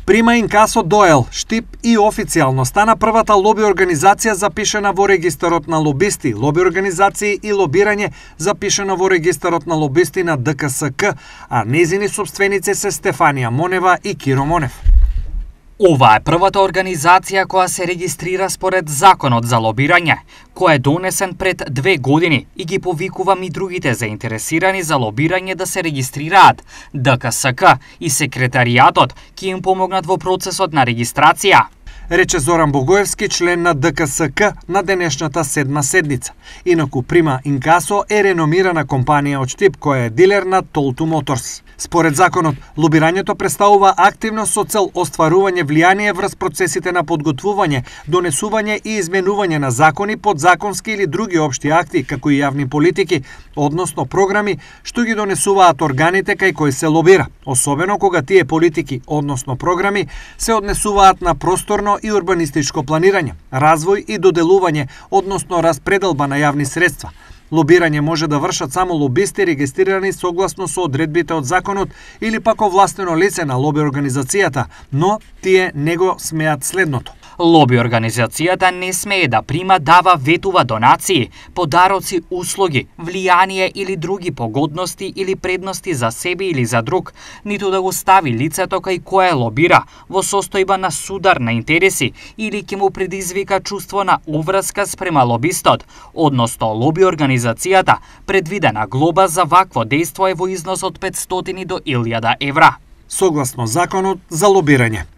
Прима Инкасо Доел, Штип и официјално стана првата лоби организација запишена во регистарот на лобисти, лоби организации и лобирање запишена во регистарот на лобисти на ДКСК, а незини сопственици се Стефанија Монева и Киро Монев. Ова е првата организација која се регистрира според Законот за лобирање, кој е донесен пред 2 години и ги повикувам и другите заинтересирани за лобирање да се регистрираат. ДКСК и секретаријатот ќе им помогнат во процесот на регистрација, рече Зоран Богоевски, член на ДКСК на денешната 7-ма седница. Инаку Прима Инкасо е реномирана компанија од Штип која е дилер на Толту Моторс. Според законот, лобирањето представува активност со цел остварување влијание врз процесите на подготвување, донесување и изменување на закони, подзаконски или други општи акти, како и јавни политики, односно програми, што ги донесуваат органите кај кои се лобира, особено кога тие политики, односно програми, се однесуваат на просторно и урбанистичко планирање, развој и доделување, односно распределба на јавни средства. Лобирање може да вршат само лобисти регистрирани согласно со одредбите од законот или пак овластено лице на лоби организацијата, но тие не го смеат следното. Лоби организацијата не смее да прима, дава, ветува донации, подароци, услуги, влијание или други погодности или предности за себе или за друг, ниту да го стави лицето кај кое лобира во состојба на судар на интереси или ќе му предизвика чувство на уврска спрема лобистот, односно лоби организацијата предвидена глоба за вакво дејство е во износ од 500 до 1000 евра. Согласно законот за лобирање.